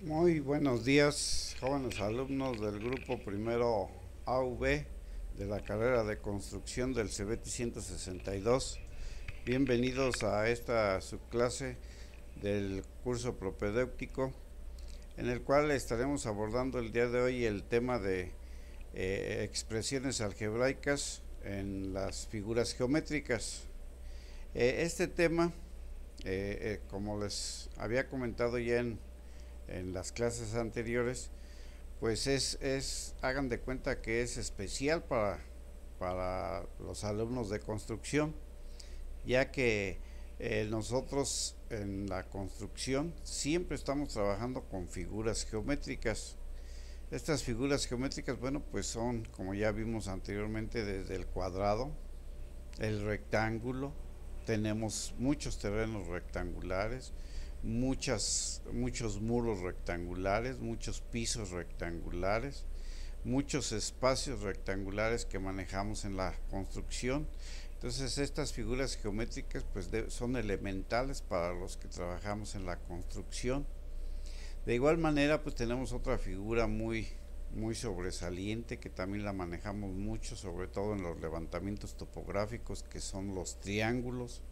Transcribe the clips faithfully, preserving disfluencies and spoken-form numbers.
Muy buenos días, jóvenes alumnos del grupo primero A V de la carrera de construcción del CEBETI ciento sesenta y dos. Bienvenidos a esta subclase del curso propedéutico, en el cual estaremos abordando el día de hoy el tema de eh, expresiones algebraicas en las figuras geométricas. Eh, este tema, eh, eh, como les había comentado ya en, en las clases anteriores, pues es, es, hagan de cuenta que es especial para, para los alumnos de construcción, ya que eh, nosotros en la construcción siempre estamos trabajando con figuras geométricas. Estas figuras geométricas, bueno, pues son, como ya vimos anteriormente, desde el cuadrado, el rectángulo. Tenemos muchos terrenos rectangulares, muchas, muchos muros rectangulares, muchos pisos rectangulares, muchos espacios rectangulares que manejamos en la construcción. Entonces estas figuras geométricas pues de, son elementales para los que trabajamos en la construcción. De igual manera pues tenemos otra figura muy muy sobresaliente que también la manejamos mucho, sobre todo en los levantamientos topográficos, que son los triángulos.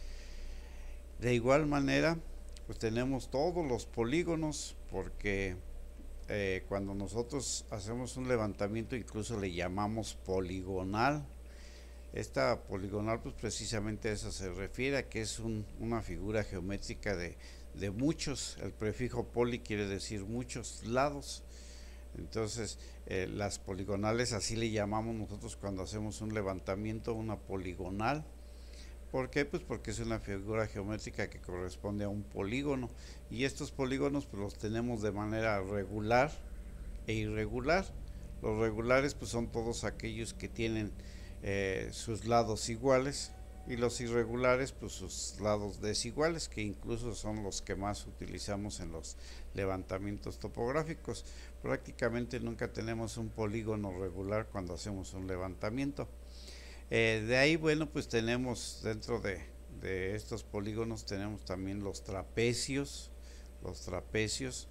De igual manera pues tenemos todos los polígonos, porque eh, cuando nosotros hacemos un levantamiento incluso le llamamos poligonal. Esta poligonal pues precisamente a eso se refiere, a que es un, una figura geométrica de, de muchos. El prefijo poli quiere decir muchos lados. Entonces eh, las poligonales, así le llamamos nosotros cuando hacemos un levantamiento, una poligonal. ¿Por qué? Pues porque es una figura geométrica que corresponde a un polígono, y estos polígonos pues los tenemos de manera regular e irregular. Los regulares pues son todos aquellos que tienen eh, sus lados iguales, y los irregulares pues sus lados desiguales, que incluso son los que más utilizamos en los levantamientos topográficos. Prácticamente nunca tenemos un polígono regular cuando hacemos un levantamiento. Eh, de ahí, bueno, pues tenemos dentro de, de estos polígonos tenemos también los trapecios, los trapecios,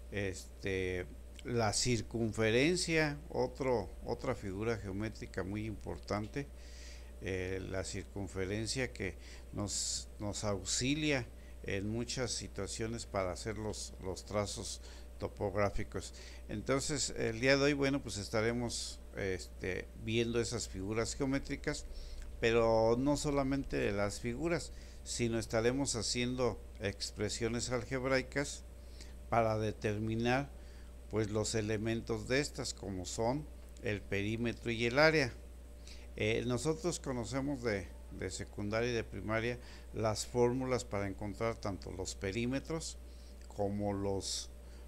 este, la circunferencia, otro, otra figura geométrica muy importante, eh, la circunferencia, que nos, nos auxilia en muchas situaciones para hacer los, los trazos topográficos. Entonces el día de hoy, bueno, pues estaremos este, viendo esas figuras geométricas, pero no solamente las figuras, sino estaremos haciendo expresiones algebraicas para determinar pues los elementos de estas, como son el perímetro y el área. Eh, nosotros conocemos de, de secundaria y de primaria las fórmulas para encontrar tanto los perímetros como los,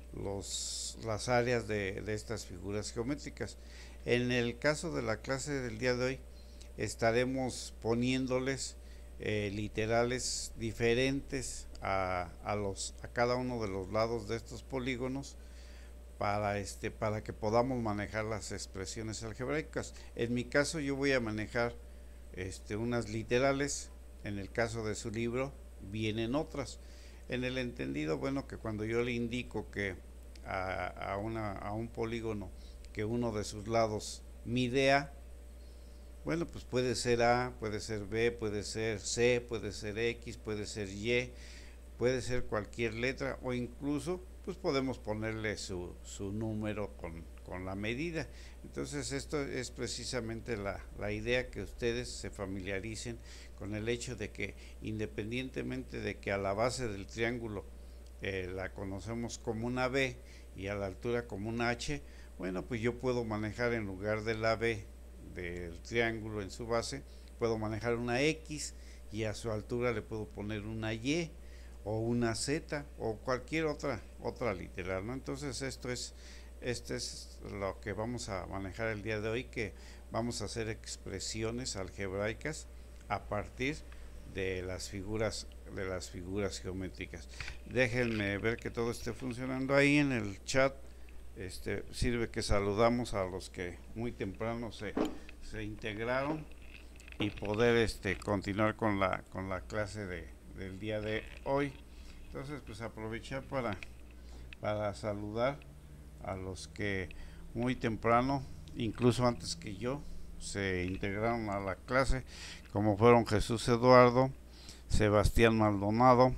los las áreas de, de estas figuras geométricas. En el caso de la clase del día de hoy estaremos poniéndoles eh, literales diferentes a, a, los, a cada uno de los lados de estos polígonos, para este para que podamos manejar las expresiones algebraicas. En mi caso yo voy a manejar este unas literales. En el caso de su libro vienen otras, en el entendido, bueno, que cuando yo le indico que a, a, una, a un polígono que uno de sus lados mide A, bueno, pues puede ser A, puede ser B, puede ser C, puede ser X, puede ser Y, puede ser cualquier letra, o incluso pues podemos ponerle su, su número con, con la medida. Entonces esto es precisamente la, la idea, que ustedes se familiaricen con el hecho de que, independientemente de que a la base del triángulo eh, la conocemos como una B y a la altura como una H, bueno, pues yo puedo manejar, en lugar de la B del triángulo en su base, puedo manejar una X, y a su altura le puedo poner una Y o una Z o cualquier otra otra literal, ¿no? Entonces esto es este es lo que vamos a manejar el día de hoy, que vamos a hacer expresiones algebraicas a partir de las figuras de las figuras geométricas. Déjenme ver que todo esté funcionando ahí en el chat. Este sirve que saludamos a los que muy temprano se, se integraron, y poder este continuar con la con la clase de, del día de hoy. Entonces pues aprovechar para para saludar a los que muy temprano, incluso antes que yo, se integraron a la clase, como fueron Jesús Eduardo, Sebastián Maldonado,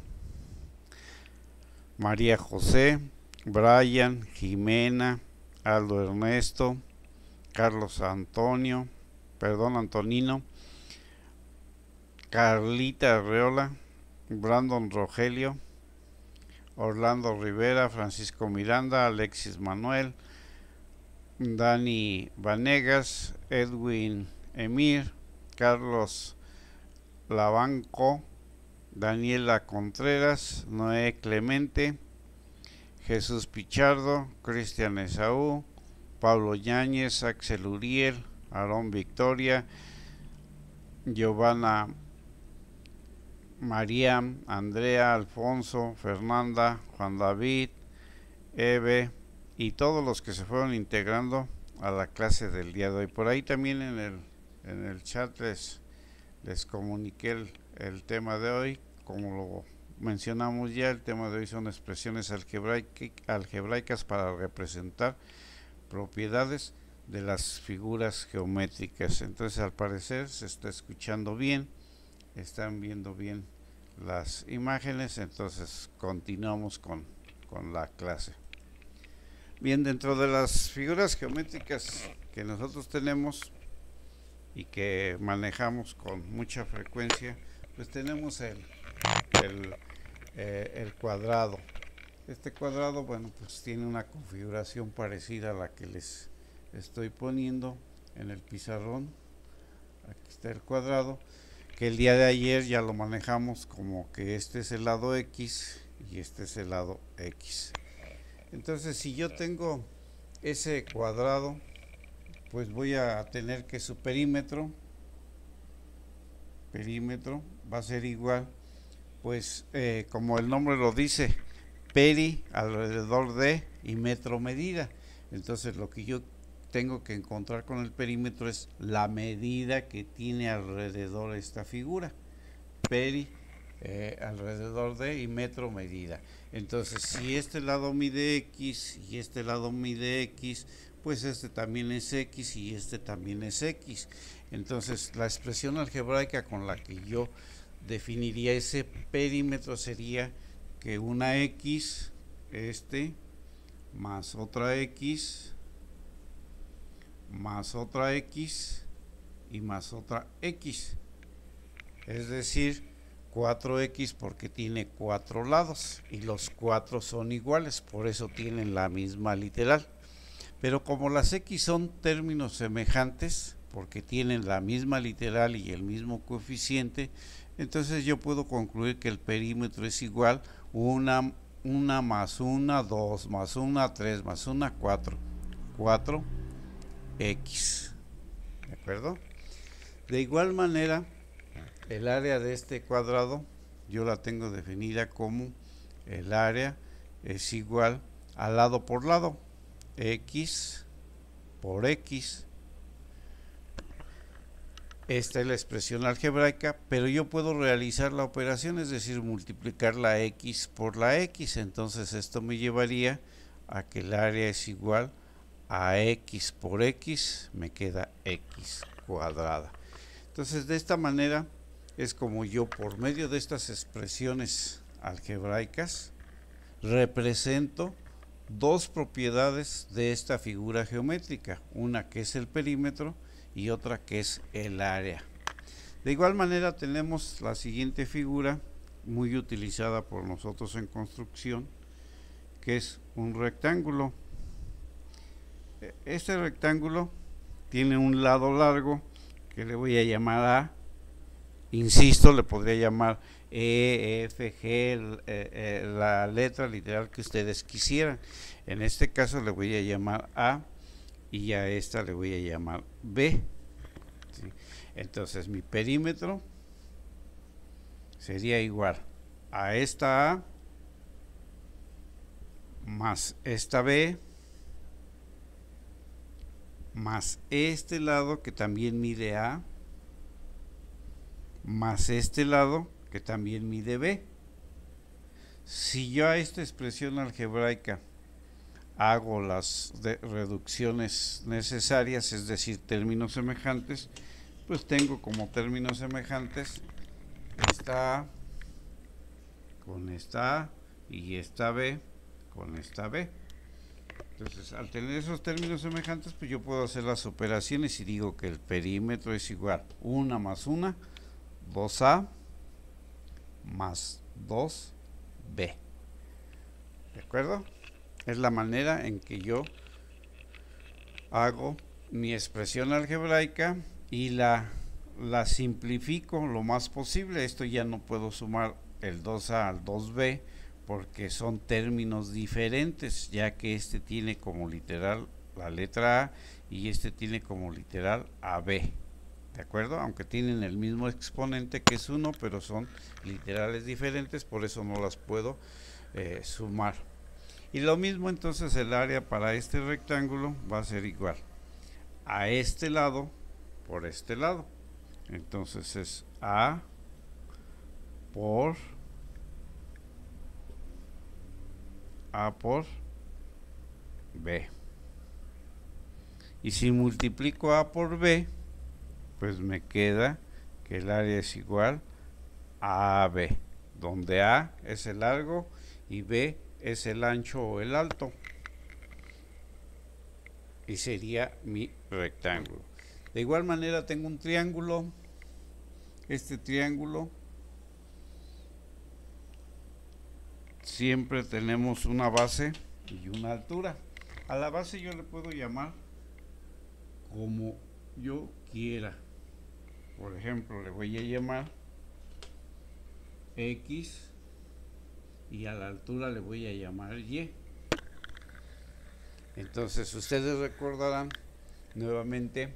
María José, Brian, Jimena, Aldo Ernesto, Carlos Antonio, perdón, Antonino, Carlita Arreola, Brandon Rogelio, Orlando Rivera, Francisco Miranda, Alexis Manuel, Dani Vanegas, Edwin Emir, Carlos Labanco, Daniela Contreras, Noé Clemente, Jesús Pichardo, Cristian Esaú, Pablo Yáñez, Axel Uriel, Aarón Victoria, Giovanna María, Andrea, Alfonso, Fernanda, Juan David, Eve y todos los que se fueron integrando a la clase del día de hoy. Por ahí también en el, en el chat les, les comuniqué el, el tema de hoy. Como lo mencionamos ya, el tema de hoy son expresiones algebraicas para representar propiedades de las figuras geométricas. Entonces, al parecer se está escuchando bien, están viendo bien las imágenes. Entonces continuamos con, con la clase. Bien, dentro de las figuras geométricas que nosotros tenemos y que manejamos con mucha frecuencia, pues tenemos el, el, eh, el cuadrado. Este cuadrado, bueno, pues tiene una configuración parecida a la que les estoy poniendo en el pizarrón. Aquí está el cuadrado, que el día de ayer ya lo manejamos como que este es el lado X y este es el lado X. Entonces, si yo tengo ese cuadrado, pues voy a tener que su perímetro perímetro va a ser igual, pues eh, como el nombre lo dice, peri, alrededor de, y metro, medida. Entonces lo que yo tengo que encontrar con el perímetro es la medida que tiene alrededor esta figura. Peri, eh, alrededor de, y metro, medida. Entonces, si este lado mide X y este lado mide X, pues este también es X y este también es X. Entonces, la expresión algebraica con la que yo definiría ese perímetro sería que una X, este, más otra X, más otra X y más otra X. Es decir, cuatro X porque tiene cuatro lados y los cuatro son iguales, por eso tienen la misma literal. Pero como las X son términos semejantes, porque tienen la misma literal y el mismo coeficiente, entonces yo puedo concluir que el perímetro es igual una, una más una, dos más una, tres más una, cuatro. cuatro X. ¿De acuerdo? De igual manera, el área de este cuadrado yo la tengo definida como el área es igual a lado por lado, X por X. Esta es la expresión algebraica, pero yo puedo realizar la operación, es decir, multiplicar la X por la X. Entonces esto me llevaría a que el área es igual a X por X, me queda X cuadrada. Entonces, de esta manera es como yo, por medio de estas expresiones algebraicas, represento dos propiedades de esta figura geométrica, una que es el perímetro y otra que es el área. De igual manera tenemos la siguiente figura, muy utilizada por nosotros en construcción, que es un rectángulo. Este rectángulo tiene un lado largo que le voy a llamar A. Insisto, le podría llamar E, F, G, eh, eh, la letra literal que ustedes quisieran. En este caso le voy a llamar A y a esta le voy a llamar B. ¿Sí? Entonces mi perímetro sería igual a esta A más esta B más este lado que también mide A más este lado que también mide B. Si yo a esta expresión algebraica hago las reducciones necesarias, es decir, términos semejantes, pues tengo como términos semejantes esta A con esta A y esta B con esta B. Entonces, al tener esos términos semejantes, pues yo puedo hacer las operaciones y digo que el perímetro es igual uno más uno, dos A más dos B. ¿De acuerdo? Es la manera en que yo hago mi expresión algebraica y la, la simplifico lo más posible. Esto ya no puedo sumar el dos A al dos B porque son términos diferentes, ya que este tiene como literal la letra A y este tiene como literal A B. ¿De acuerdo? Aunque tienen el mismo exponente que es uno, pero son literales diferentes, por eso no las puedo eh, sumar. Y lo mismo, entonces el área para este rectángulo va a ser igual a este lado por este lado. Entonces es A por A por B. Y si multiplico A por B, pues me queda que el área es igual a A B, donde A es el largo y B es el ancho o el alto. Y sería mi rectángulo. De igual manera tengo un triángulo. Este triángulo siempre tenemos una base y una altura. A la base yo le puedo llamar como yo quiera. Por ejemplo, le voy a llamar X y a la altura le voy a llamar Y. Entonces ustedes recordarán nuevamente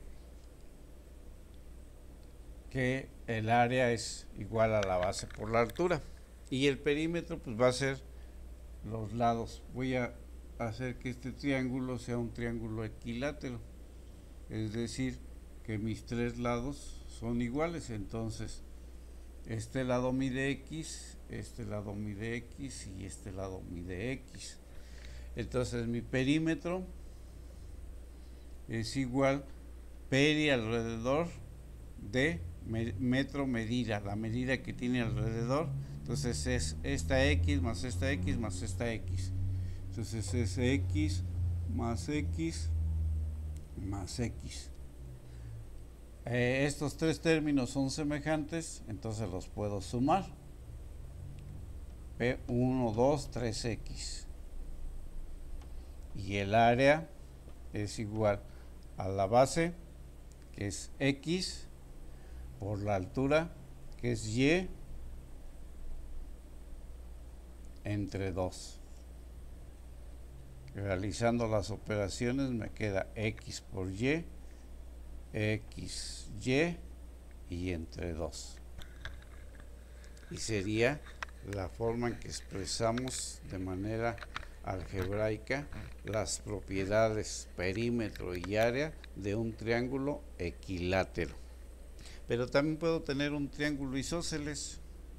que el área es igual a la base por la altura y el perímetro pues va a ser los lados. Voy a hacer que este triángulo sea un triángulo equilátero, es decir, que mis tres lados son iguales. Entonces este lado mide X, este lado mide X y este lado mide X. Entonces mi perímetro es igual peri alrededor de metro medida, la medida que tiene alrededor. Entonces es esta X más esta X más esta X. Entonces es X más X más X. Eh, estos tres términos son semejantes, entonces los puedo sumar. P uno, dos, tres X. Y el área es igual a la base, que es X, por la altura, que es Y, entre dos. Realizando las operaciones me queda X por Y, X, Y y entre dos. Y sería la forma en que expresamos de manera algebraica las propiedades perímetro y área de un triángulo equilátero. Pero también puedo tener un triángulo isósceles.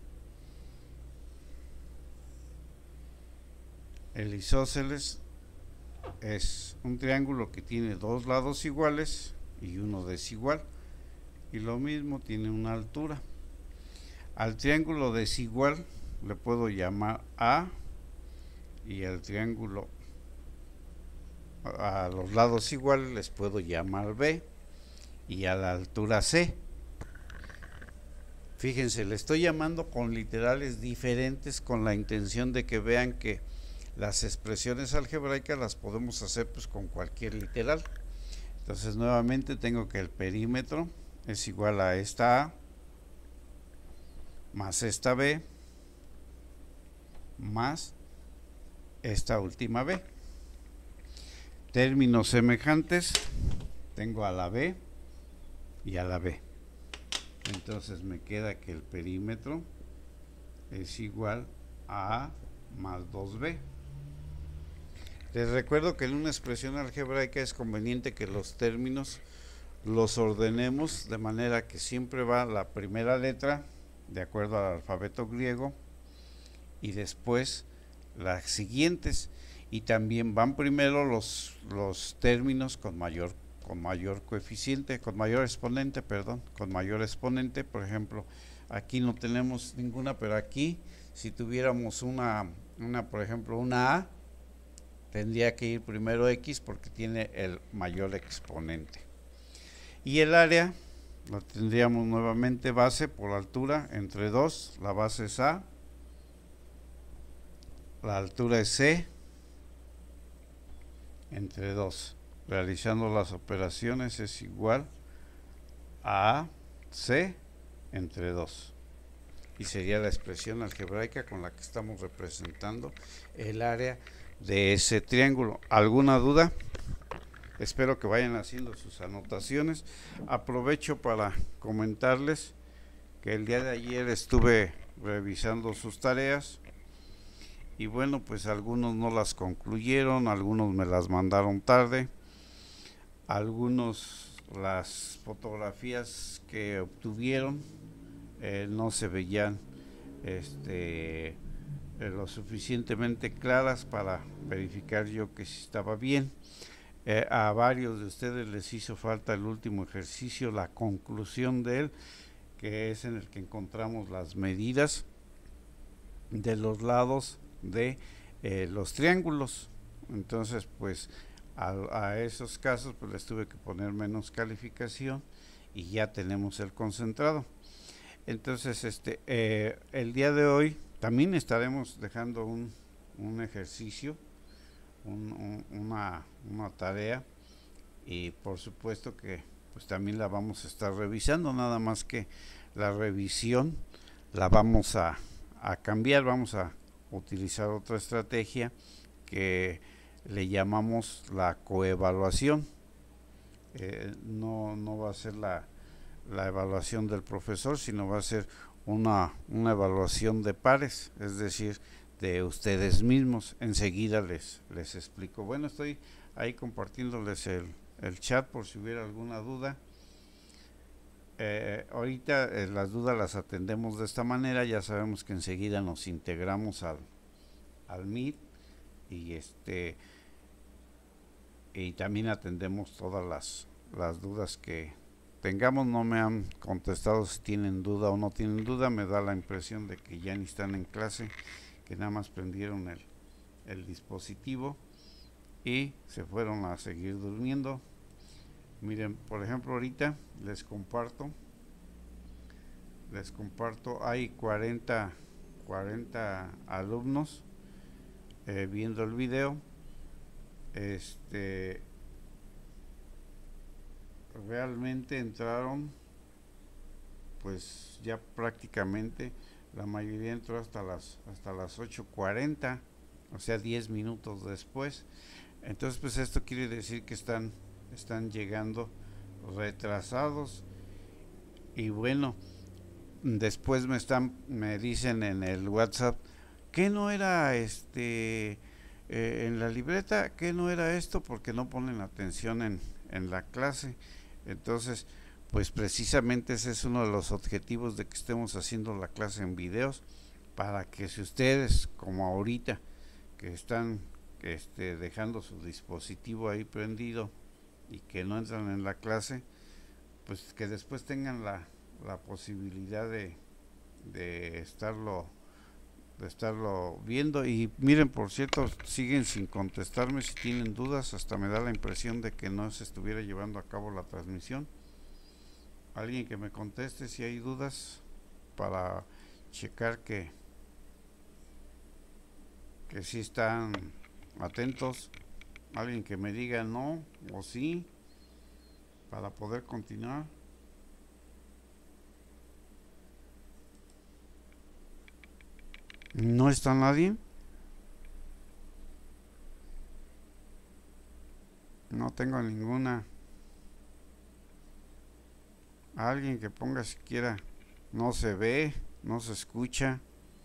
El isósceles es un triángulo que tiene dos lados iguales y uno desigual, y lo mismo tiene una altura. Al triángulo desigual le puedo llamar A, y al triángulo a los lados iguales les puedo llamar B, y a la altura C. Fíjense, le estoy llamando con literales diferentes con la intención de que vean que las expresiones algebraicas las podemos hacer pues con cualquier literal. Entonces nuevamente tengo que el perímetro es igual a esta A más esta B más esta última B. Términos semejantes, tengo a la B y a la B. Entonces me queda que el perímetro es igual a A más dos B. Les recuerdo que en una expresión algebraica es conveniente que los términos los ordenemos de manera que siempre va la primera letra de acuerdo al alfabeto griego y después las siguientes, y también van primero los, los términos con mayor, con mayor coeficiente, con mayor exponente, perdón, con mayor exponente. Por ejemplo, aquí no tenemos ninguna, pero aquí si tuviéramos una, una por ejemplo, una A, tendría que ir primero X porque tiene el mayor exponente. Y el área lo tendríamos nuevamente base por altura entre dos, la base es A, la altura es C, entre dos. Realizando las operaciones es igual a C entre dos. Y sería la expresión algebraica con la que estamos representando el área de ese triángulo. ¿Alguna duda? Espero que vayan haciendo sus anotaciones. Aprovecho para comentarles que el día de ayer estuve revisando sus tareas y bueno, pues algunos no las concluyeron, algunos me las mandaron tarde, algunos las fotografías que obtuvieron eh, no se veían este eh, lo suficientemente claras para verificar yo que sí estaba bien. Eh, a varios de ustedes les hizo falta el último ejercicio, la conclusión de él, que es en el que encontramos las medidas de los lados de eh, los triángulos. Entonces pues a, a esos casos pues les tuve que poner menos calificación y ya tenemos el concentrado. Entonces este eh, el día de hoy también estaremos dejando un, un ejercicio, un, un, una, una tarea, y por supuesto que pues también la vamos a estar revisando, nada más que la revisión la vamos a, a cambiar, vamos a utilizar otra estrategia que le llamamos la coevaluación. Eh, no, no va a ser la, la evaluación del profesor, sino va a ser una, una evaluación de pares, es decir, de ustedes mismos. Enseguida les, les explico. Bueno, estoy ahí compartiéndoles el, el chat por si hubiera alguna duda. Eh, ahorita eh, las dudas las atendemos de esta manera. Ya sabemos que enseguida nos integramos al, al Meet y este y también atendemos todas las, las dudas que tengamos. No me han contestado si tienen duda o no tienen duda. Me da la impresión de que ya ni están en clase, que nada más prendieron el, el dispositivo y se fueron a seguir durmiendo. Miren, por ejemplo, ahorita les comparto les comparto hay cuarenta alumnos eh, viendo el video. Este realmente entraron, pues ya prácticamente la mayoría entró hasta las hasta las ocho cuarenta, o sea diez minutos después. Entonces pues esto quiere decir que están están llegando retrasados. Y bueno, después me están me dicen en el WhatsApp que no era este eh, en la libreta, que no era esto, porque no ponen atención en, en la clase. Entonces pues precisamente ese es uno de los objetivos de que estemos haciendo la clase en videos, para que si ustedes, como ahorita, que están este, dejando su dispositivo ahí prendido y que no entran en la clase, pues que después tengan la, la posibilidad de, de estarlo de estarlo viendo. Y miren, por cierto, siguen sin contestarme. Si tienen dudas, hasta me da la impresión de que no se estuviera llevando a cabo la transmisión. Alguien que me conteste si hay dudas, para checar que que sí están atentos. Alguien que me diga no o sí, para poder continuar. ¿No está nadie? No tengo ninguna. Alguien que ponga siquiera no se ve, no se escucha.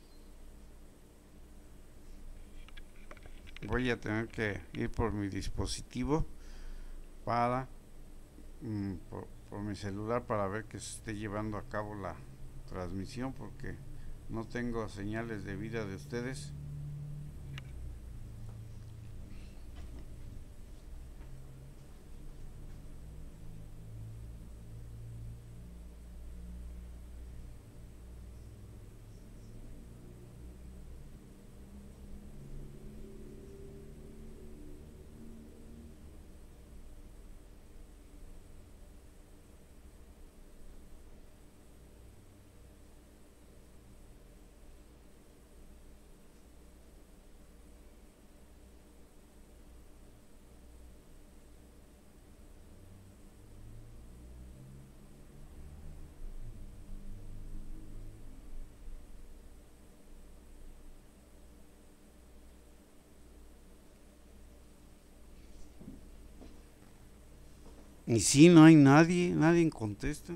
Voy a tener que ir por mi dispositivo para mmm, por, por mi celular, para ver que se esté llevando a cabo la transmisión, porque no tengo señales de vida de ustedes. Y sí, no hay nadie, nadie contesta.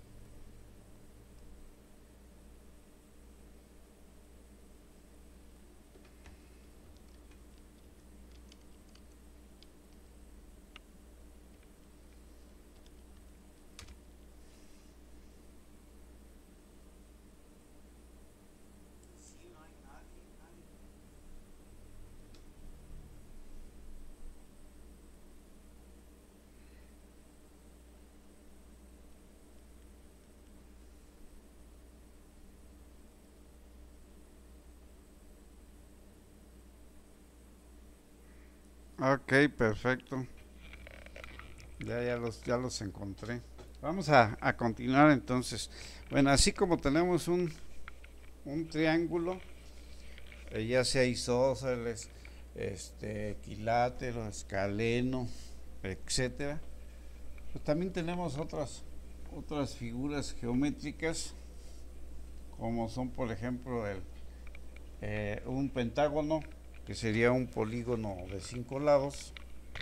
Ok, perfecto. Ya, ya los, ya los encontré. Vamos a, a continuar entonces. Bueno, así como tenemos un, un triángulo, eh, ya sea isósceles, este, equilátero, escaleno, etcétera, pues también tenemos otras, otras figuras geométricas, como son por ejemplo el, eh, un pentágono, que sería un polígono de cinco lados.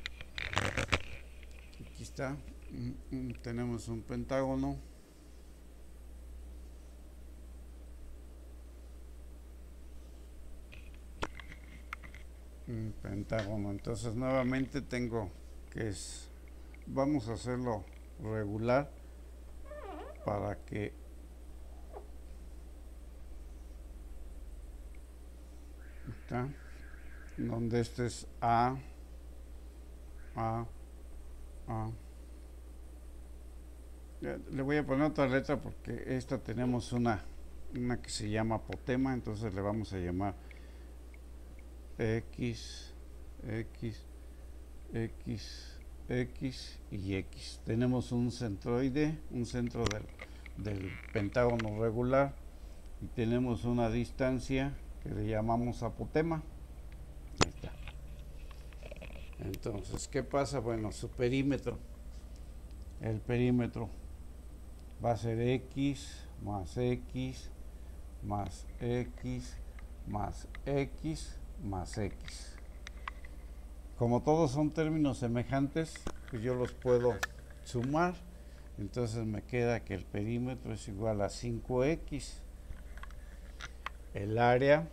Aquí está, mm, mm, tenemos un pentágono. Un pentágono, entonces nuevamente tengo que es, vamos a hacerlo regular para que está, donde este es A, A, A. Le voy a poner otra letra porque esta tenemos una, una que se llama apotema, entonces le vamos a llamar X, X, X, X y X. Tenemos un centroide, un centro del, del pentágono regular, y tenemos una distancia que le llamamos apotema. Ahí está. Entonces, ¿qué pasa? Bueno, su perímetro, el perímetro va a ser X más X más X más X más X. Como todos son términos semejantes, pues yo los puedo sumar. Entonces me queda que el perímetro es igual a cinco X. El área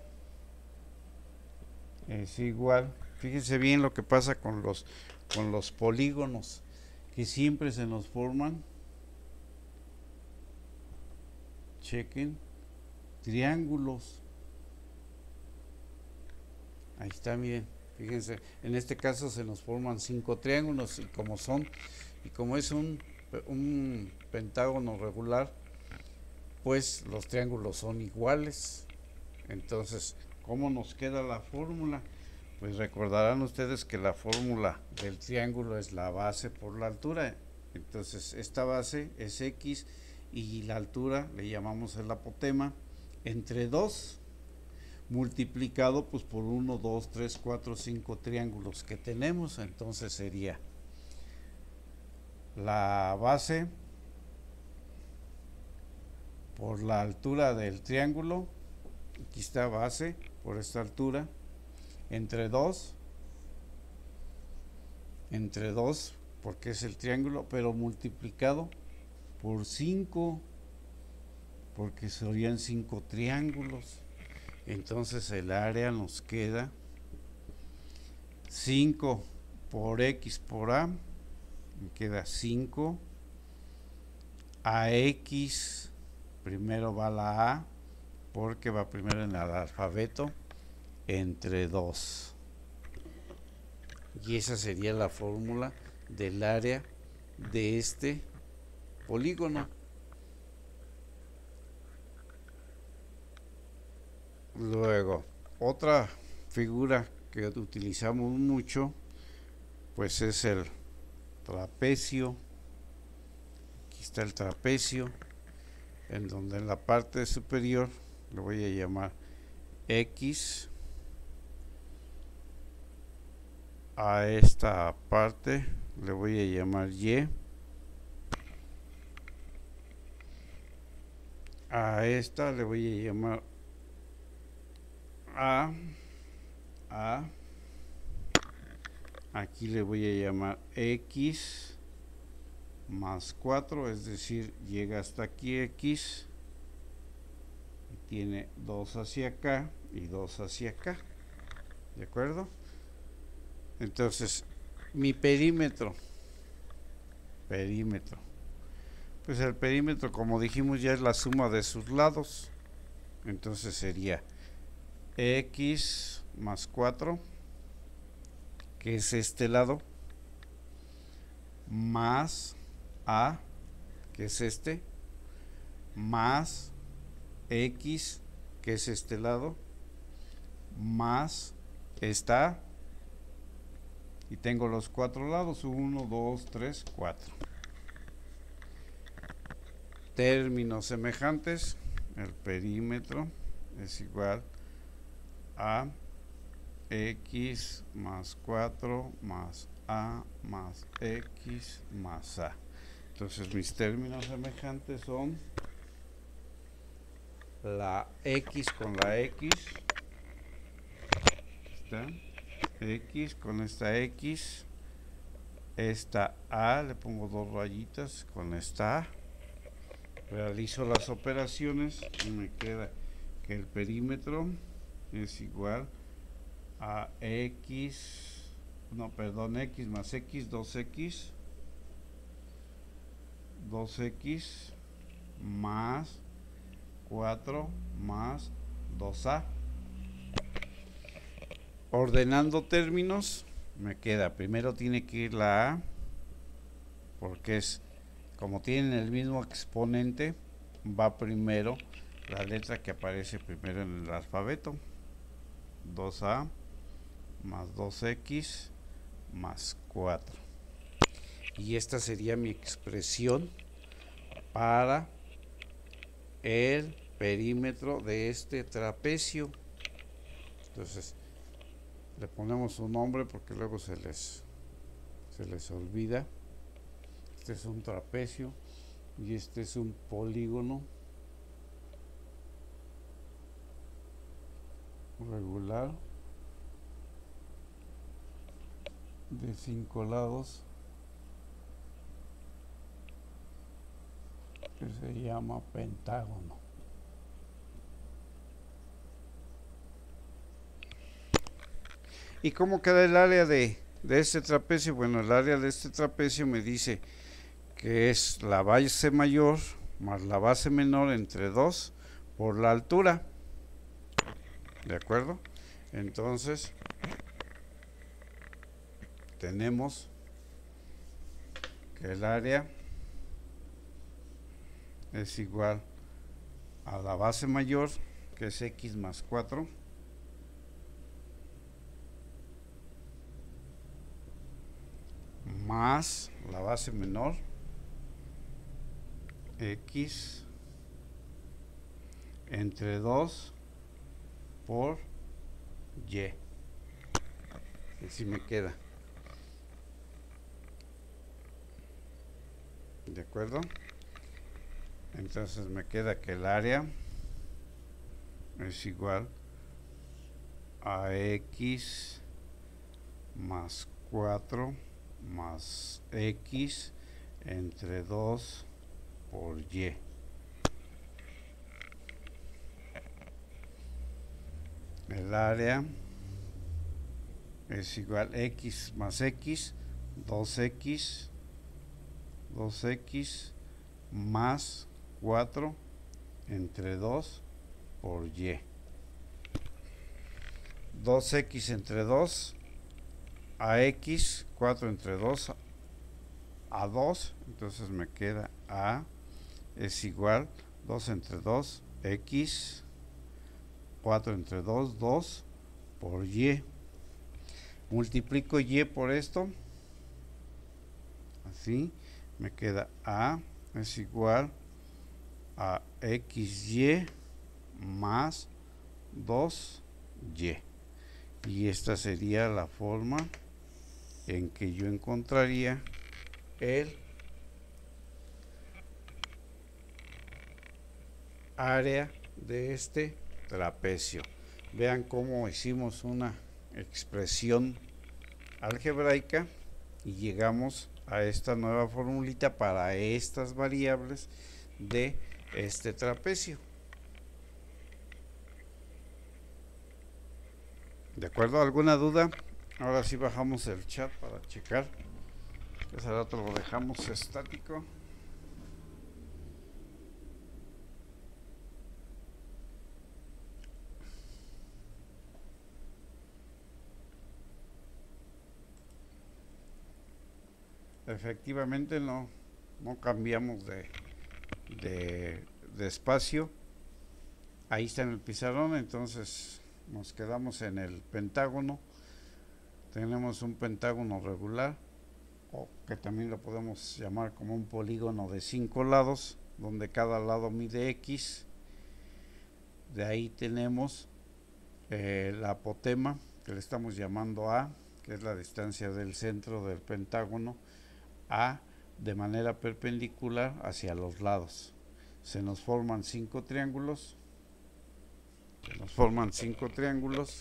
es igual. Fíjense bien lo que pasa con los, con los polígonos, que siempre se nos forman, chequen, triángulos. Ahí está, miren, fíjense, en este caso se nos forman cinco triángulos, y como son, y como es un, un pentágono regular, pues los triángulos son iguales. Entonces, ¿cómo nos queda la fórmula? Pues recordarán ustedes que la fórmula del triángulo es la base por la altura. Entonces, esta base es X y la altura le llamamos el apotema, entre dos multiplicado pues por uno, dos, tres, cuatro, cinco triángulos que tenemos. Entonces sería la base por la altura del triángulo, aquí está base por esta altura, entre dos, entre dos porque es el triángulo, pero multiplicado por cinco, porque serían cinco triángulos. Entonces el área nos queda cinco por X por A, me queda cinco. A X, primero va la A, porque va primero en el alfabeto, entre dos. Y esa sería la fórmula del área de este polígono. Luego, otra figura que utilizamos mucho, pues es el trapecio. Aquí está el trapecio, en donde en la parte superior le voy a llamar X, a esta parte le voy a llamar Y, a esta le voy a llamar A, A, aquí le voy a llamar X, más cuatro, es decir, llega hasta aquí X y tiene dos hacia acá y dos hacia acá, ¿de acuerdo? Entonces, mi perímetro, perímetro, pues el perímetro, como dijimos, ya es la suma de sus lados, entonces sería X más cuatro, que es este lado, más A, que es este, más X, que es este lado, más esta, y tengo los cuatro lados, uno, dos, tres, cuatro. Términos semejantes, el perímetro es igual a X más cuatro más A más X más A. Entonces mis términos semejantes son la X con la X, ¿está? X con esta X, esta A, le pongo dos rayitas con esta A, realizo las operaciones y me queda que el perímetro es igual a X, no, perdón, X más X, dos X, dos X más cuatro más dos A. Ordenando términos, me queda, primero tiene que ir la A, porque es, como tienen el mismo exponente, va primero la letra que aparece primero en el alfabeto, dos A más dos X más cuatro. Y esta sería mi expresión para el perímetro de este trapecio. Entonces le ponemos un nombre porque luego se les se les olvida. Este es un trapecio y este es un polígono regular de cinco lados que se llama pentágono. ¿Y cómo queda el área de, de este trapecio? Bueno, el área de este trapecio me dice que es la base mayor más la base menor entre dos por la altura. ¿De acuerdo? Entonces, tenemos que el área es igual a la base mayor, que es X más cuatro, más la base menor, X entre dos por Y. Así me queda. ¿De acuerdo? Entonces me queda que el área es igual a X más cuatro más X entre dos por Y. El área es igual a X más X, dos X, dos X más cuatro entre dos por Y. dos X entre dos a X, cuatro entre dos a dos, entonces me queda A es igual dos entre dos, X, cuatro entre dos, dos por Y. Multiplico Y por esto, así, me queda A es igual a X Y más dos Y. Y esta sería la forma en que yo encontraría el área de este trapecio. Vean cómo hicimos una expresión algebraica y llegamos a esta nueva formulita para estas variables de este trapecio. ¿De acuerdo? ¿Alguna duda? Ahora sí bajamos el chat para checar. Ese rato lo dejamos estático. Efectivamente no, no cambiamos de, de, de espacio. Ahí está en el pizarrón, entonces nos quedamos en el pentágono. Tenemos un pentágono regular, o que también lo podemos llamar como un polígono de cinco lados, donde cada lado mide X. De ahí tenemos eh, la apotema, que le estamos llamando A, que es la distancia del centro del pentágono A de manera perpendicular hacia los lados. Se nos forman cinco triángulos. Se nos forman cinco triángulos.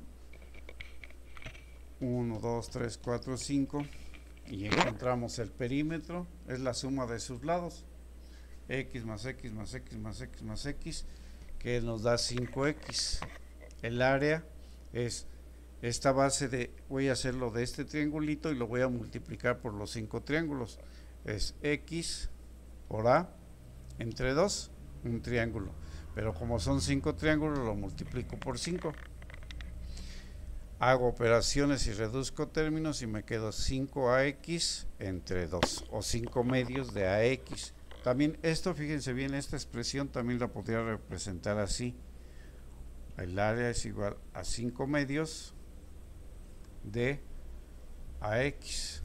uno, dos, tres, cuatro, cinco. Y encontramos el perímetro. Es la suma de sus lados. X más X más X más X más X, que nos da cinco X. El área es esta base de, voy a hacerlo de este triangulito y lo voy a multiplicar por los cinco triángulos. Es X por A entre dos, un triángulo. Pero como son cinco triángulos, lo multiplico por cinco. Hago operaciones y reduzco términos y me quedo cinco A X entre dos, o cinco medios de A X. También esto, fíjense bien, esta expresión también la podría representar así. El área es igual a cinco medios de A X,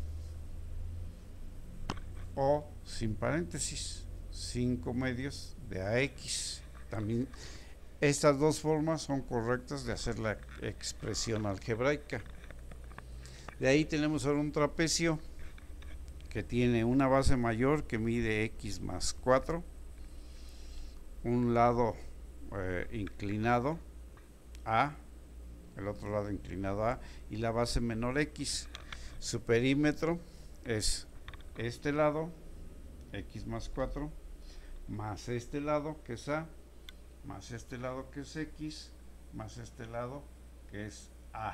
o sin paréntesis, cinco medios de A X. También estas dos formas son correctas de hacer la expresión algebraica. De ahí tenemos ahora un trapecio que tiene una base mayor que mide X más cuatro, un lado eh, inclinado A, el otro lado inclinado A, y la base menor X. Su perímetro es este lado, X más cuatro, más este lado que es A, más este lado que es X, más este lado que es A.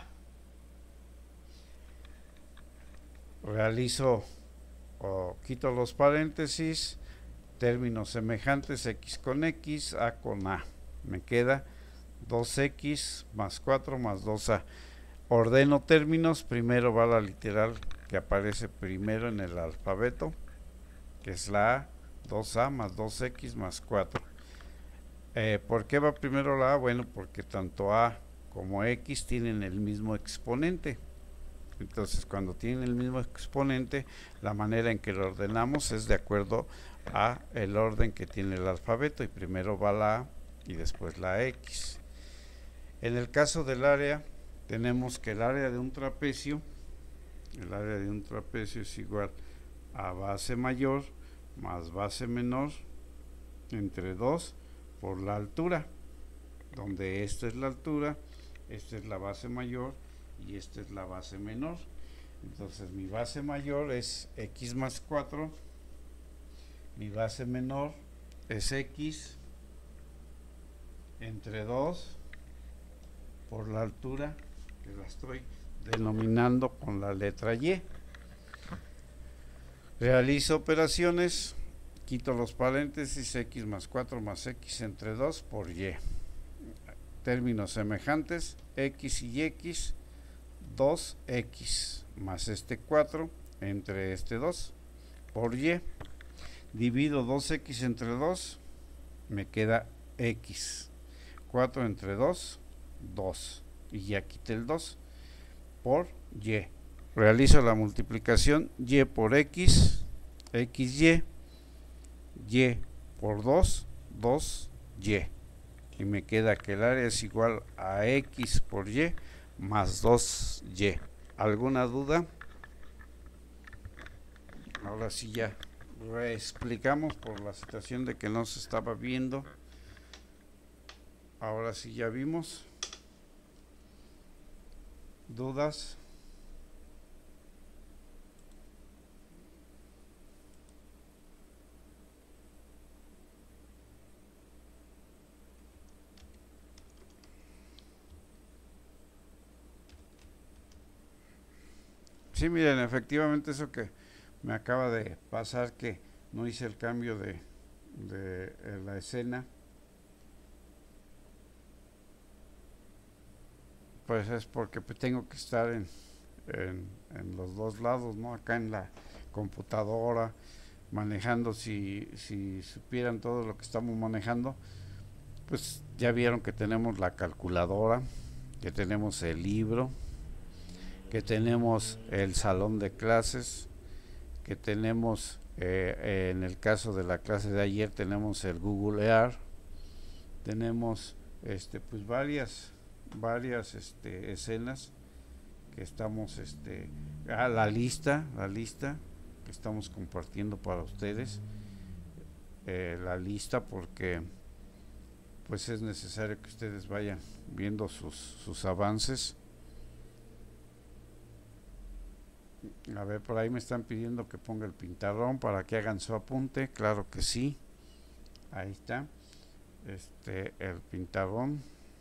Realizo o quito los paréntesis, términos semejantes, X con X, A con A. Me queda dos X más cuatro más dos A. Ordeno términos, primero va la literal que aparece primero en el alfabeto, que es la A, dos A más dos X más cuatro. Eh, ¿Por qué va primero la A? Bueno, porque tanto A como X tienen el mismo exponente. Entonces, cuando tienen el mismo exponente, la manera en que lo ordenamos es de acuerdo a el orden que tiene el alfabeto, y primero va la A y después la X. En el caso del área, tenemos que el área de un trapecio, el área de un trapecio es igual a base mayor más base menor entre dos por la altura, donde esta es la altura, esta es la base mayor y esta es la base menor. Entonces mi base mayor es X más cuatro, mi base menor es X entre dos por la altura, que la estoy denominando con la letra Y. Realizo operaciones, quito los paréntesis, X más cuatro más X entre dos por Y. Términos semejantes, X y X, dos X más este cuatro entre este dos por Y. Divido dos X entre dos, me queda X. cuatro entre dos, dos. Y ya quité el dos por Y. Realizo la multiplicación, Y por X, X Y, Y por dos, dos Y. Y me queda que el área es igual a X por Y más dos Y. ¿Alguna duda? Ahora sí ya reexplicamos por la situación de que no se estaba viendo. Ahora sí ya vimos. ¿Dudas? Sí, miren, efectivamente eso que me acaba de pasar, que no hice el cambio de, de eh, la escena, pues es porque pues, tengo que estar en, en, en los dos lados, ¿no? Acá en la computadora, manejando. Si, si supieran todo lo que estamos manejando, pues ya vieron que tenemos la calculadora, que tenemos el libro, que tenemos el salón de clases, que tenemos, eh, en el caso de la clase de ayer, tenemos el Google Earth, tenemos este pues varias varias este escenas que estamos este a la lista la lista que estamos compartiendo para ustedes, eh, la lista, porque pues es necesario que ustedes vayan viendo sus, sus avances. A ver, por ahí me están pidiendo que ponga el pintarrón para que hagan su apunte. Claro que sí, ahí está este el pintarrón.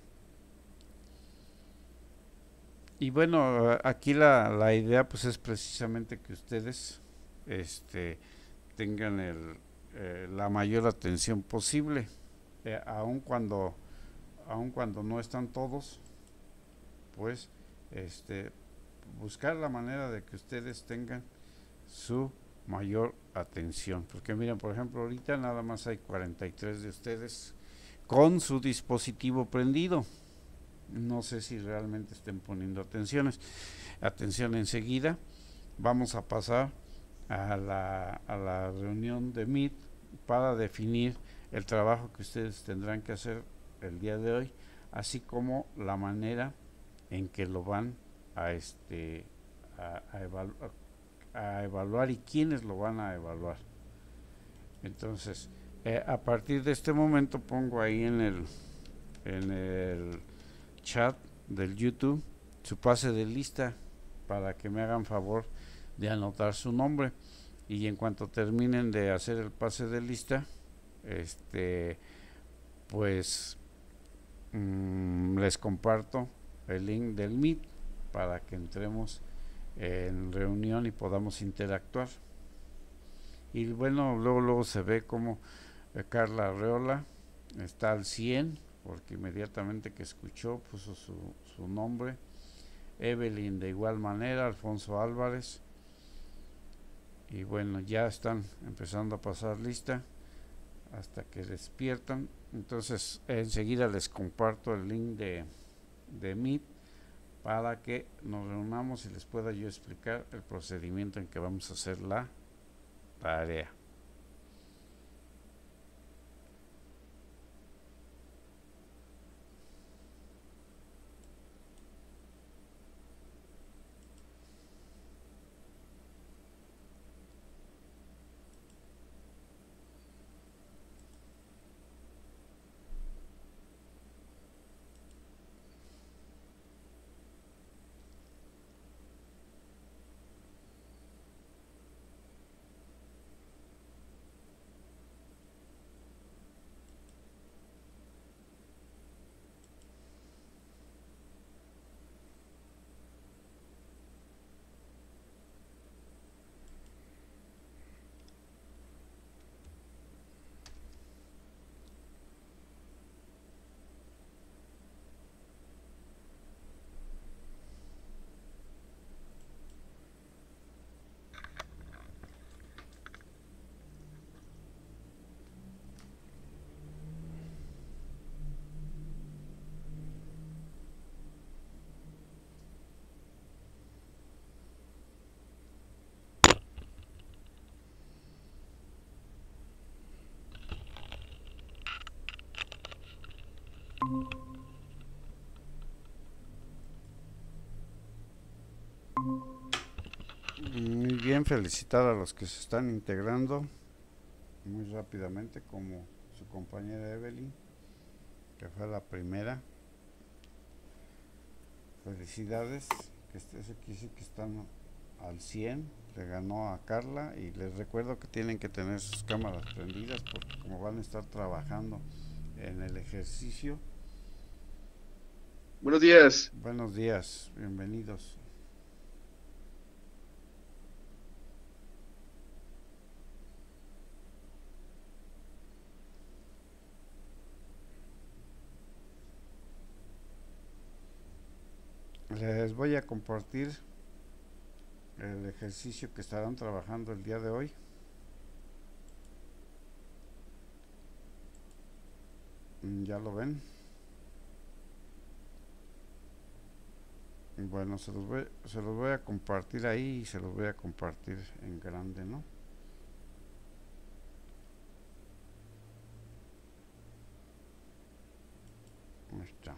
Y bueno, aquí la, la idea pues es precisamente que ustedes este tengan el, eh, la mayor atención posible, eh, aun cuando aun cuando no están todos, pues este buscar la manera de que ustedes tengan su mayor atención, porque miren, por ejemplo, ahorita nada más hay cuarenta y tres de ustedes con su dispositivo prendido. No sé si realmente estén poniendo atenciones. Atención, enseguida vamos a pasar a la, a la reunión de Meet para definir el trabajo que ustedes tendrán que hacer el día de hoy, así como la manera en que lo van a este a, a, evalu a evaluar y quiénes lo van a evaluar. Entonces, eh, a partir de este momento pongo ahí en el en el chat del YouTube su pase de lista para que me hagan favor de anotar su nombre, y en cuanto terminen de hacer el pase de lista, este pues mmm, les comparto el link del Meet para que entremos en reunión y podamos interactuar. Y bueno, luego luego se ve como eh, Carla Arreola está al cien, porque inmediatamente que escuchó puso su, su nombre. Evelyn de igual manera, Alfonso Álvarez, y bueno, ya están empezando a pasar lista hasta que despiertan. Entonces enseguida les comparto el link de, de Meet para que nos reunamos y les pueda yo explicar el procedimiento en que vamos a hacer la tarea. Muy bien, felicitar a los que se están integrando muy rápidamente, como su compañera Evelyn, que fue la primera. Felicidades, que este, eso quiere decir que están al cien, le ganó a Carla, y les recuerdo que tienen que tener sus cámaras prendidas porque como van a estar trabajando en el ejercicio. Buenos días. Buenos días, bienvenidos. Les voy a compartir el ejercicio que estarán trabajando el día de hoy. Ya lo ven. Bueno, se los voy, se los voy a compartir ahí y se los voy a compartir en grande, ¿no? Ahí está.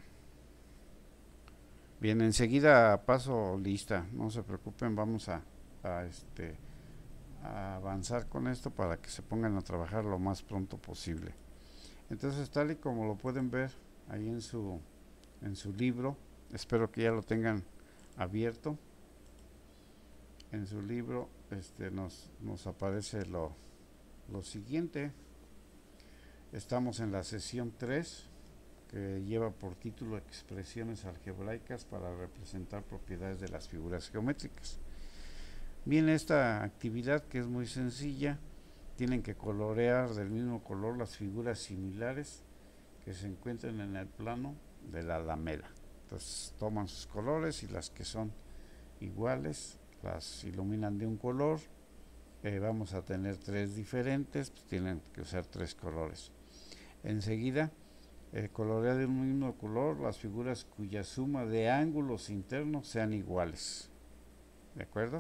Bien, enseguida paso lista, no se preocupen, vamos a, a este a avanzar con esto para que se pongan a trabajar lo más pronto posible. Entonces, tal y como lo pueden ver ahí en su en su libro, espero que ya lo tengan abierto. En su libro este nos nos aparece lo lo siguiente. Estamos en la sesión tres, que lleva por título Expresiones algebraicas para representar propiedades de las figuras geométricas. Bien, esta actividad, que es muy sencilla, tienen que colorear del mismo color las figuras similares que se encuentran en el plano de la alameda. Entonces toman sus colores y las que son iguales las iluminan de un color. Eh, vamos a tener tres diferentes, pues tienen que usar tres colores. Enseguida eh, colorea de un mismo color las figuras cuya suma de ángulos internos sean iguales. ¿De acuerdo?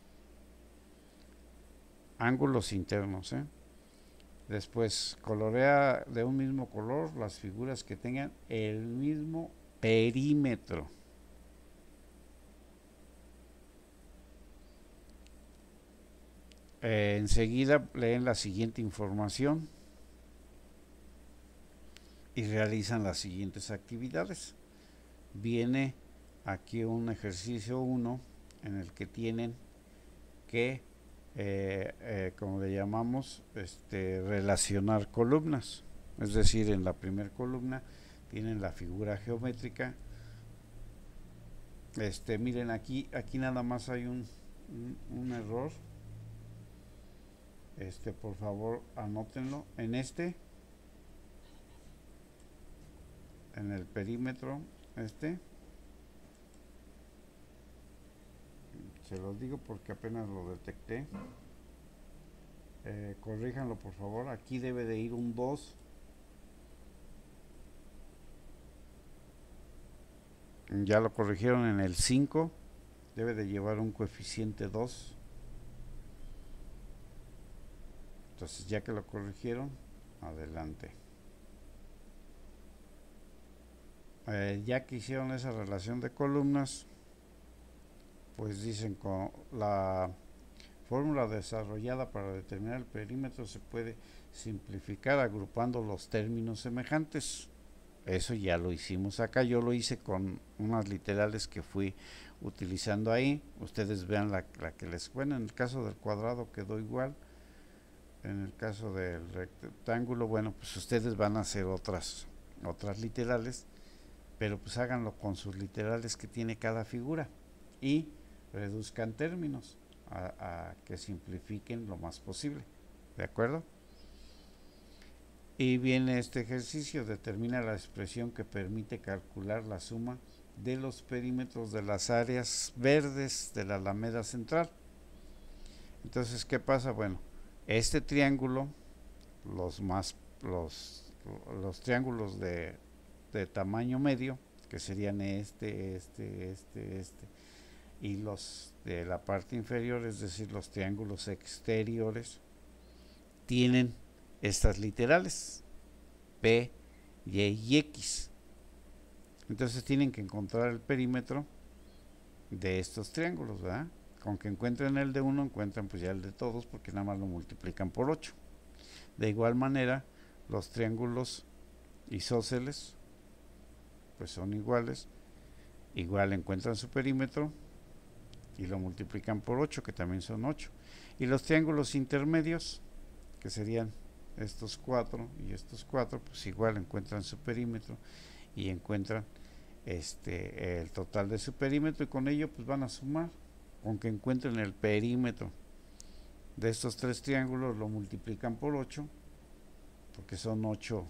Ángulos internos, ¿eh? Después colorea de un mismo color las figuras que tengan el mismo perímetro. Eh, enseguida leen la siguiente información y realizan las siguientes actividades. Viene aquí un ejercicio uno en el que tienen que Eh, eh, como le llamamos, este, relacionar columnas. Es decir, en la primera columna tienen la figura geométrica. Este, miren, aquí, aquí nada más hay un, un, un error. Este, por favor, anótenlo. En este, en el perímetro, este, se los digo porque apenas lo detecté. Eh, corríjanlo por favor. Aquí debe de ir un dos. Ya lo corrigieron en el cinco. Debe de llevar un coeficiente dos. Entonces, ya que lo corrigieron, adelante. Eh, ya que hicieron esa relación de columnas, pues dicen, con la fórmula desarrollada para determinar el perímetro se puede simplificar agrupando los términos semejantes. Eso ya lo hicimos acá. Yo lo hice con unas literales que fui utilizando ahí. Ustedes vean la, la que les... Bueno, en el caso del cuadrado quedó igual. En el caso del rectángulo, bueno, pues ustedes van a hacer otras, otras literales, pero pues háganlo con sus literales que tiene cada figura y reduzcan términos a, a que simplifiquen lo más posible. ¿De acuerdo? Y viene este ejercicio: determina la expresión que permite calcular la suma de los perímetros de las áreas verdes de la alameda central. Entonces, ¿qué pasa? Bueno, este triángulo, los más los, los triángulos de, de tamaño medio, que serían este, este, este, este, y los de la parte inferior, es decir, los triángulos exteriores, tienen estas literales P, Y y X. Entonces tienen que encontrar el perímetro de estos triángulos, ¿verdad? Con que encuentren el de uno, encuentran pues ya el de todos, porque nada más lo multiplican por ocho. De igual manera, los triángulos isósceles pues son iguales, igual encuentran su perímetro y lo multiplican por ocho, que también son ocho. Y los triángulos intermedios, que serían estos cuatro y estos cuatro, pues igual encuentran su perímetro y encuentran este el total de su perímetro, y con ello pues van a sumar. Con que encuentren el perímetro de estos tres triángulos, lo multiplican por ocho, porque son ocho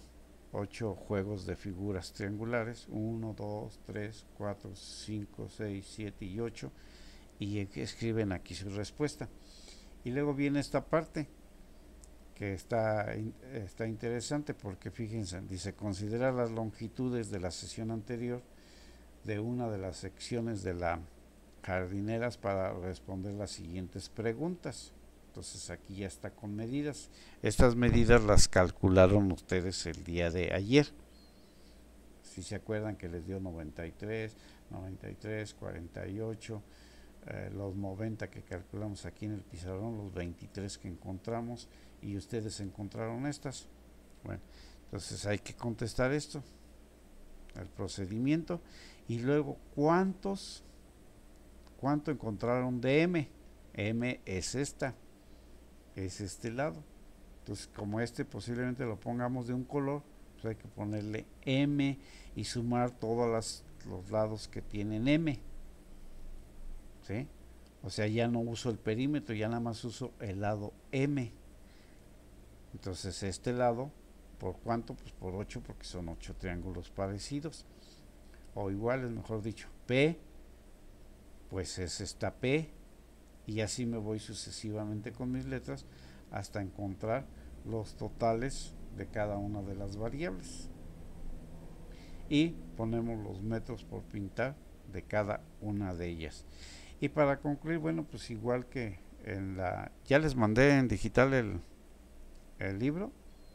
ocho juegos de figuras triangulares, uno, dos, tres, cuatro, cinco, seis, siete y ocho, y escriben aquí su respuesta. Y luego viene esta parte que está, está interesante, porque fíjense, dice: considera las longitudes de la sesión anterior de una de las secciones de la jardineras para responder las siguientes preguntas. Entonces aquí ya está con medidas. Estas medidas las calcularon ustedes el día de ayer. Si se acuerdan que les dio noventa y tres, noventa y tres, cuarenta y ocho, eh, los noventa que calculamos aquí en el pizarrón, los veintitrés que encontramos, y ustedes encontraron estas. Bueno, entonces hay que contestar esto, el procedimiento, y luego cuántos, cuánto encontraron de M. M es esta, es este lado. Entonces, como este posiblemente lo pongamos de un color, pues hay que ponerle M y sumar todos las, los lados que tienen M. ¿Sí? O sea, ya no uso el perímetro, ya nada más uso el lado M. Entonces, este lado, ¿por cuánto? Pues por ocho, porque son ocho triángulos parecidos, o iguales, mejor dicho. P, pues es esta P, y así me voy sucesivamente con mis letras hasta encontrar los totales de cada una de las variables, y ponemos los metros por pintar de cada una de ellas. Y para concluir, bueno, pues igual que en la, ya les mandé en digital el, el libro.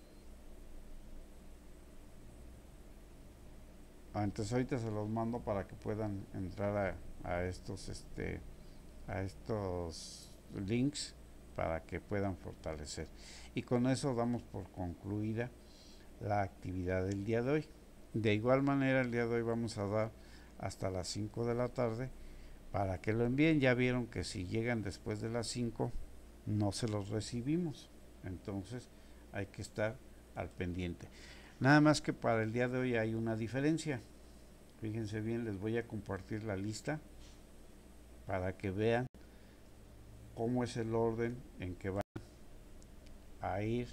Ah, entonces ahorita se los mando para que puedan entrar a, a estos este a estos links para que puedan fortalecer. Y con eso damos por concluida la actividad del día de hoy. De igual manera, el día de hoy vamos a dar hasta las cinco de la tarde para que lo envíen. Ya vieron que si llegan después de las cinco no se los recibimos, entonces hay que estar al pendiente. Nada más que para el día de hoy hay una diferencia. Fíjense bien, les voy a compartir la lista para que vean cómo es el orden en que van a ir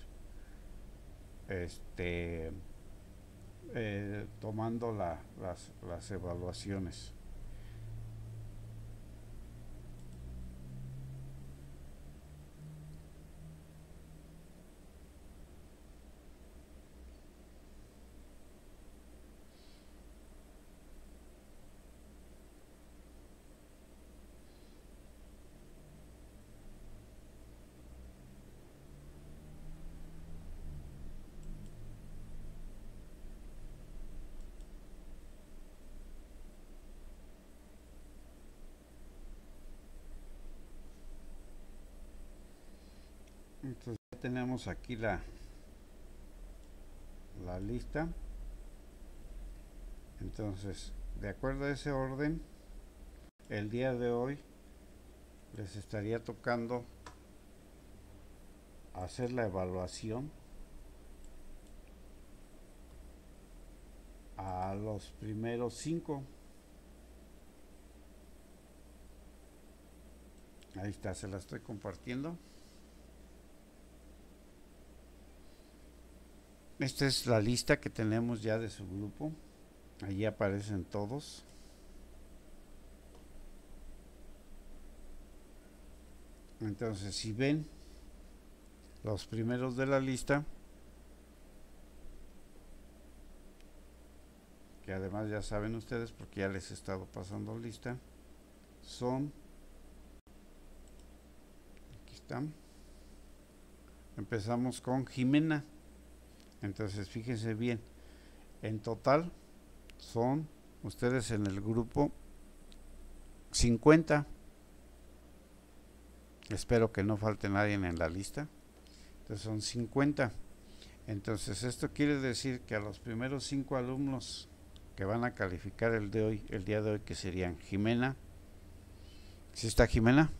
este eh, tomando la, las, las evaluaciones. Entonces ya tenemos aquí la la lista. Entonces, de acuerdo a ese orden, el día de hoy les estaría tocando hacer la evaluación a los primeros cinco. Ahí está, se la estoy compartiendo. Esta es la lista que tenemos ya de su grupo. Allí aparecen todos. Entonces, si ven los primeros de la lista, que además ya saben ustedes porque ya les he estado pasando lista, son, aquí están, empezamos con Jimena. Entonces fíjense bien, en total son ustedes en el grupo cincuenta. Espero que no falte nadie en la lista. Entonces son cincuenta. Entonces esto quiere decir que a los primeros cinco alumnos que van a calificar el de hoy, el día de hoy, que serían Jimena. ¿Sí está Jimena?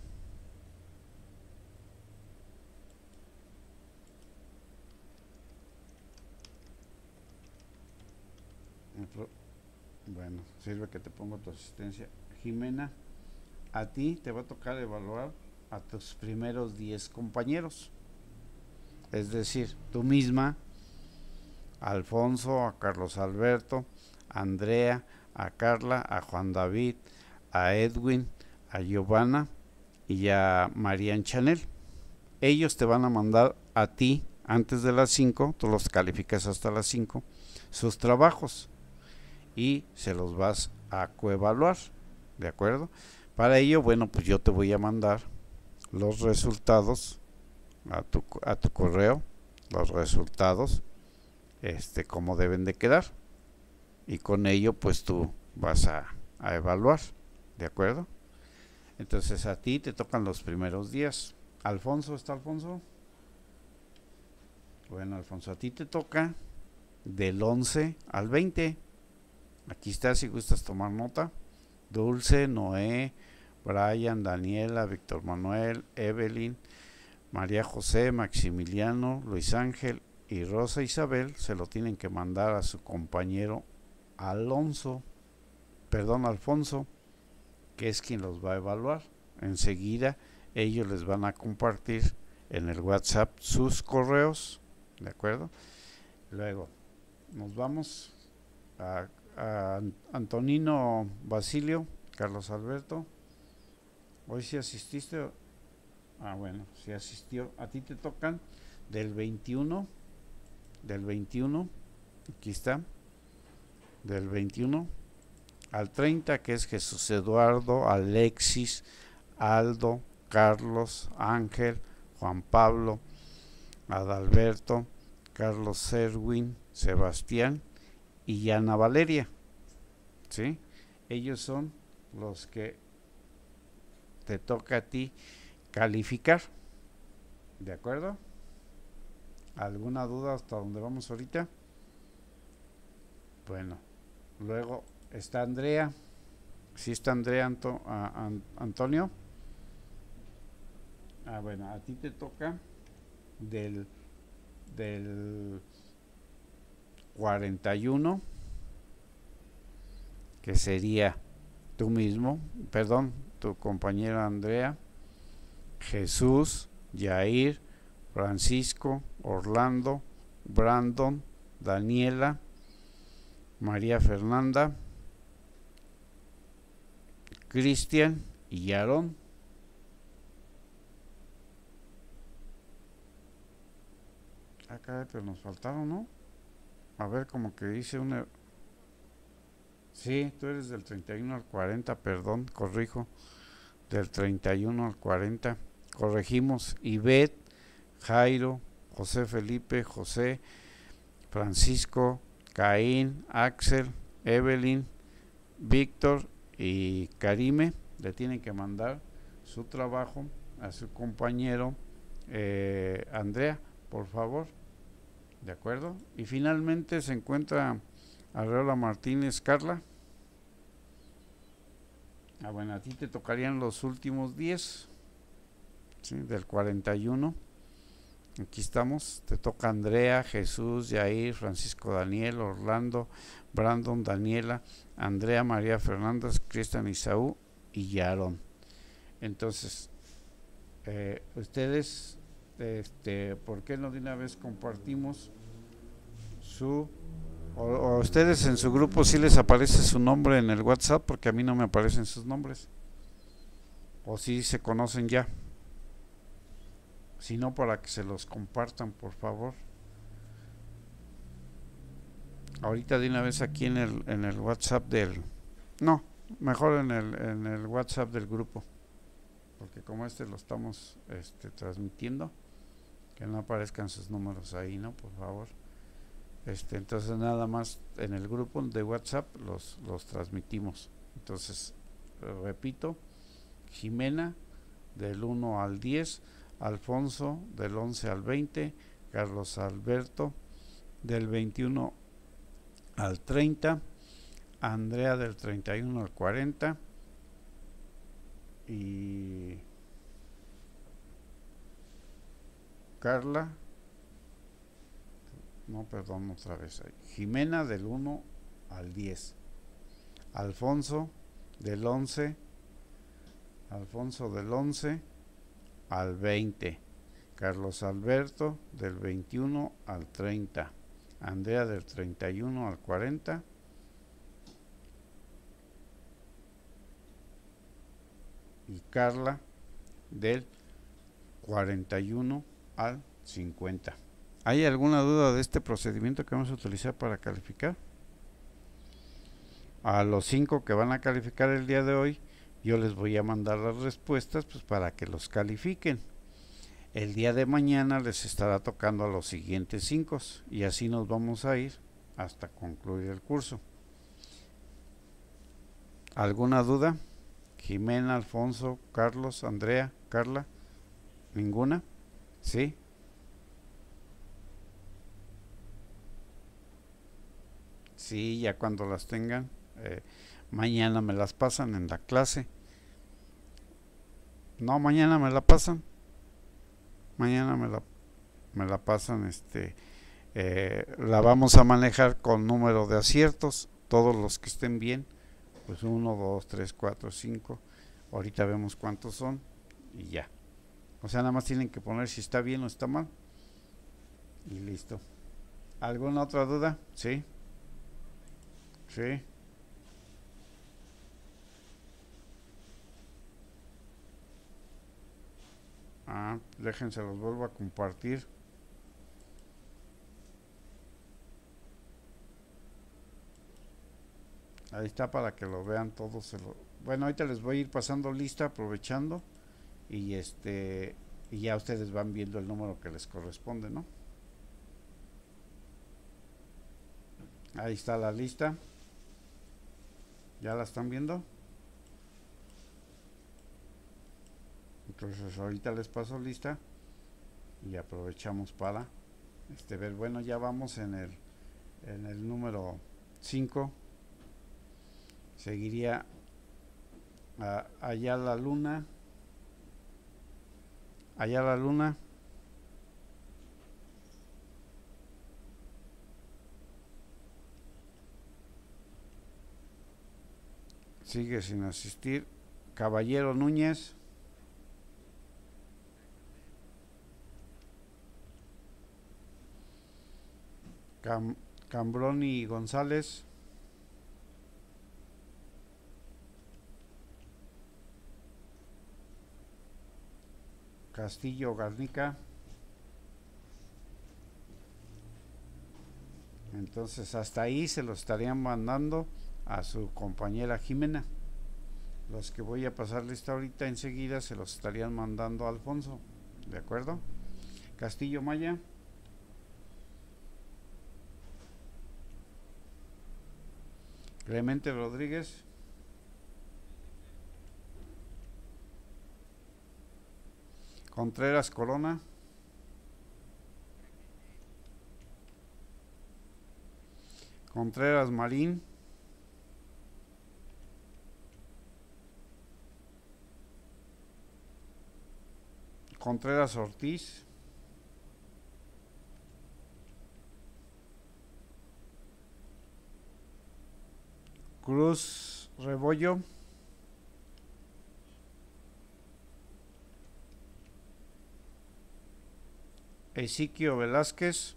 Bueno, sirve que te pongo tu asistencia. Jimena, a ti te va a tocar evaluar a tus primeros diez compañeros. Es decir, tú misma a Alfonso, a Carlos Alberto, a Andrea, a Carla, a Juan David, a Edwin, a Giovanna y a Marian Chanel. Ellos te van a mandar a ti antes de las cinco, tú los calificas hasta las cinco, sus trabajos y se los vas a coevaluar, ¿de acuerdo? Para ello, bueno, pues yo te voy a mandar los resultados a tu, a tu correo, los resultados, este, cómo deben de quedar, y con ello pues tú vas a, a evaluar, ¿de acuerdo? Entonces a ti te tocan los primeros días. Alfonso, ¿está Alfonso? Bueno, Alfonso, a ti te toca del once al veinte. Aquí está si gustas tomar nota. Dulce, Noé, Brian, Daniela, Víctor Manuel, Evelyn, María José, Maximiliano, Luis Ángel y Rosa Isabel se lo tienen que mandar a su compañero Alonso, perdón, Alfonso, que es quien los va a evaluar. Enseguida ellos les van a compartir en el WhatsApp sus correos, ¿de acuerdo? Luego nos vamos a, a Antonino Basilio, Carlos Alberto. Hoy sí asististe. Ah, bueno, sí asistió. A ti te tocan del veintiuno, del veintiuno, aquí está, del veintiuno al treinta, que es Jesús Eduardo, Alexis, Aldo, Carlos, Ángel, Juan Pablo, Adalberto, Carlos Serwin, Sebastián y Ana Valeria, ¿sí? Ellos son los que te toca a ti calificar, ¿de acuerdo? ¿Alguna duda hasta dónde vamos ahorita? Bueno, luego está Andrea. ¿Sí está Andrea Anto, a, a, Antonio? Ah, bueno, a ti te toca del, del cuarenta y uno, que sería tú mismo, perdón, tu compañera Andrea, Jesús, Yair, Francisco, Orlando, Brandon, Daniela, María Fernanda, Cristian y Aarón. Acá, pero nos faltaron, ¿no? A ver, como que dice una... Sí, tú eres del treinta y uno al cuarenta, perdón, corrijo. Del treinta y uno al cuarenta. Corregimos. Ivette, Jairo, José Felipe, José, Francisco, Caín, Axel, Evelyn, Víctor y Karime. Le tienen que mandar su trabajo a su compañero eh, Andrea, por favor, ¿de acuerdo? Y finalmente se encuentra Arreola Martínez. Carla. Ah, bueno, a ti te tocarían los últimos diez, ¿sí? Del cuarenta y uno. Aquí estamos. Te toca Andrea, Jesús, Yair, Francisco Daniel, Orlando, Brandon, Daniela, Andrea, María Fernández, Cristian Isaú y Yaron. Entonces, eh, ustedes, este, ¿por qué no de una vez compartimos su... O, o ustedes en su grupo sí les aparece su nombre en el WhatsApp, porque a mí no me aparecen sus nombres? O si se conocen ya. Si no, para que se los compartan, por favor. Ahorita de una vez aquí en el, en el WhatsApp del... No, mejor en el, en el WhatsApp del grupo. Porque como este lo estamos este, transmitiendo, que no aparezcan sus números ahí, ¿no? Por favor. Este, entonces nada más en el grupo de WhatsApp los, los transmitimos. Entonces, repito, Jimena del uno al diez, Alfonso del once al veinte, Carlos Alberto del veintiuno al treinta, Andrea del treinta y uno al cuarenta y Carla, no, perdón, otra vez ahí. Jimena del uno al diez, Alfonso del once, Alfonso del once al veinte, Carlos Alberto del veintiuno al treinta, Andrea del treinta y uno al cuarenta. Y Carla del cuarenta y uno al cincuenta. ¿Hay alguna duda de este procedimiento que vamos a utilizar para calificar? A los cinco que van a calificar el día de hoy, yo les voy a mandar las respuestas pues para que los califiquen. El día de mañana les estará tocando a los siguientes cinco y así nos vamos a ir hasta concluir el curso. ¿Alguna duda? Jimena, Alfonso, Carlos, Andrea, Carla, ¿ninguna? ¿Sí? Sí, ya cuando las tengan, eh, mañana me las pasan en la clase. No, mañana me la pasan. Mañana me la, me la pasan, este, eh, la vamos a manejar con número de aciertos, todos los que estén bien, pues uno, dos, tres, cuatro, cinco, ahorita vemos cuántos son y ya. O sea, nada más tienen que poner si está bien o está mal y listo. ¿Alguna otra duda? Sí. Sí. Ah, déjense los vuelvo a compartir. Ahí está para que lo vean todos. Se lo... Bueno, ahorita les voy a ir pasando lista aprovechando y este y ya ustedes van viendo el número que les corresponde, ¿no? Ahí está la lista. ¿Ya la están viendo? Entonces ahorita les paso lista y aprovechamos para este ver, bueno, ya vamos en el en el número cinco. Seguiría a, allá la luna. Allá la luna. Sigue sin asistir. Caballero Núñez. Cam, Cambroni González. Castillo Garnica. Entonces hasta ahí se lo estarían mandando a su compañera Jimena. Los que voy a pasar lista ahorita enseguida se los estarían mandando a Alfonso. ¿De acuerdo? Castillo Maya. Clemente Rodríguez. Contreras Corona. Contreras Marín. Contreras Ortiz. Cruz Rebollo. Ezequiel Velázquez.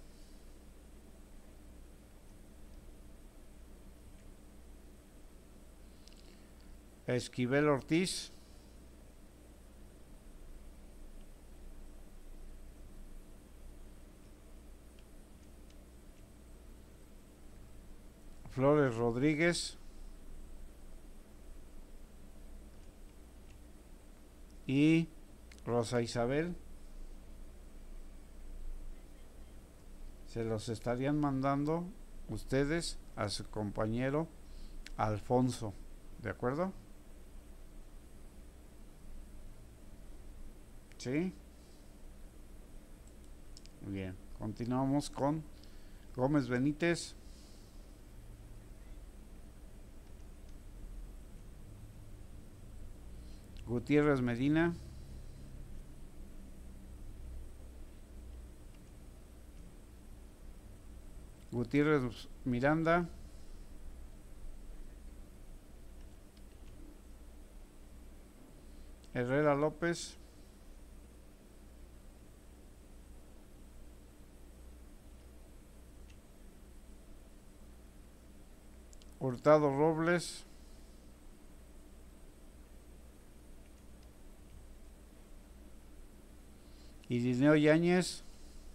Esquivel Ortiz. Flores Rodríguez. Y Rosa Isabel. Se los estarían mandando ustedes a su compañero Alfonso. ¿De acuerdo? ¿Sí? Bien, continuamos con Gómez Benítez. Gutiérrez Medina. Gutiérrez Miranda. Herrera López. Hurtado Robles, Irineo Yáñez,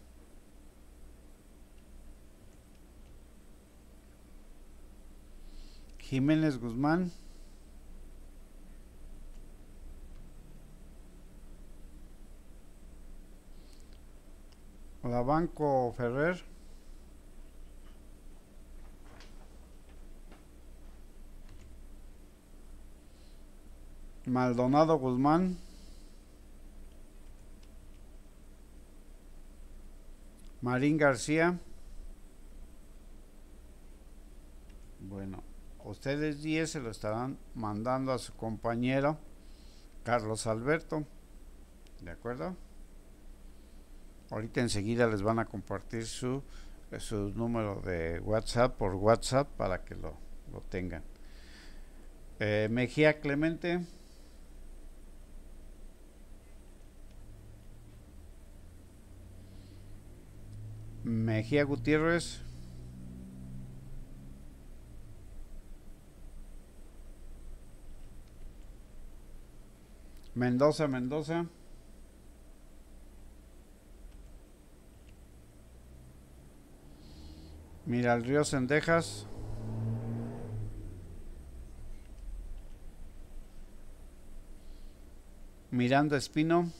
Jiménez Guzmán, Labanco Ferrer, Maldonado Guzmán, Marín García. Bueno, ustedes diez se lo estarán mandando a su compañero Carlos Alberto, ¿de acuerdo? Ahorita enseguida les van a compartir su, su número de WhatsApp por WhatsApp para que lo, lo tengan. Eh, Mejía Clemente, Mejía Gutiérrez, Mendoza Mendoza, Miralrío Cendejas, Miranda Espino,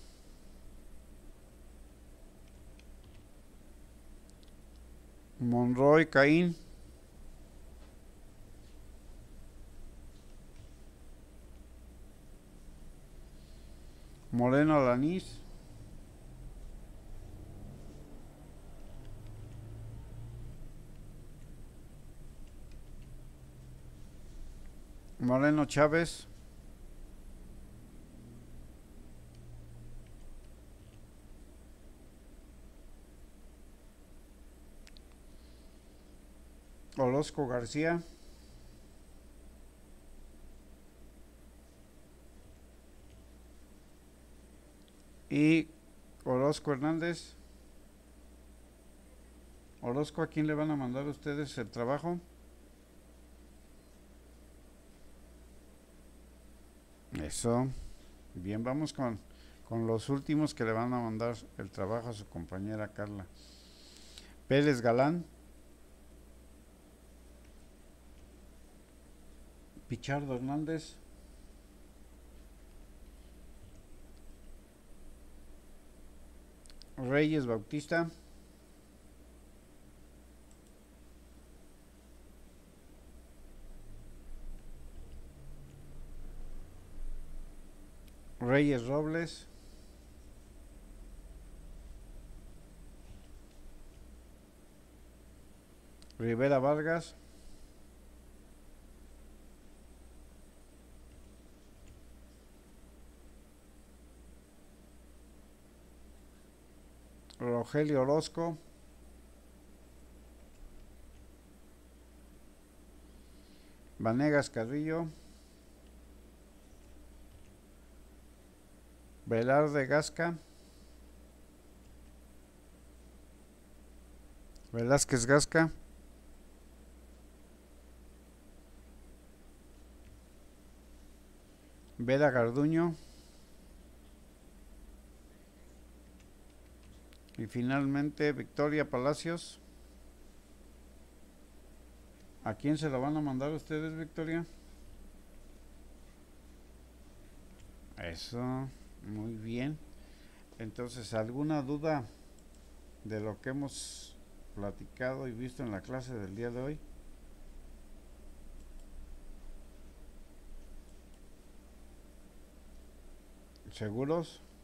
Monroy Caín, Moreno Lanís, Moreno Chávez, Orozco García, y Orozco Hernández. Orozco, ¿a quién le van a mandar ustedes el trabajo? Eso. Bien, vamos con, con los últimos que le van a mandar el trabajo a su compañera Carla. Pérez Galán, Pichardo Hernández, Reyes Bautista, Reyes Robles, Rivera Vargas, Rogelio Orozco, Vanegas Carrillo, Velarde Gasca, Velázquez Gasca, Vera Garduño, y finalmente Victoria Palacios. ¿A quién se lo van a mandar ustedes, Victoria? Eso, muy bien. Entonces, ¿alguna duda de lo que hemos platicado y visto en la clase del día de hoy? ¿Seguros?